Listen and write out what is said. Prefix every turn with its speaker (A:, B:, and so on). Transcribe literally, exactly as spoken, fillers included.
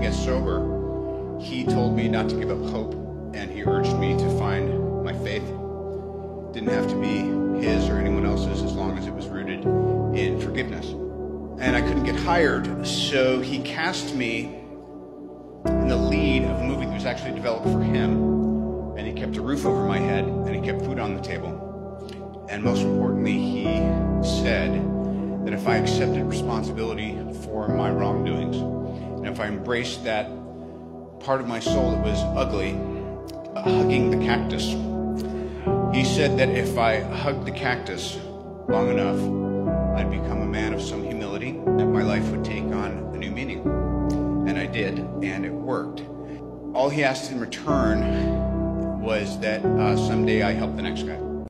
A: get sober, he told me not to give up hope, and he urged me to find my faith. It didn't have to be his or anyone else's as long as it was rooted in forgiveness. And I couldn't get hired, so he cast me in the lead of a movie that was actually developed for him. And he kept a roof over my head, and he kept food on the table. And most importantly, he said that if I accepted responsibility for my wrongdoings, and if I embraced that part of my soul that was ugly, uh, hugging the cactus, he said that if I hugged the cactus long enough, I'd become a man of some humility, that my life would take on a new meaning. And I did, and it worked. All he asked in return was that uh, someday I help the next guy.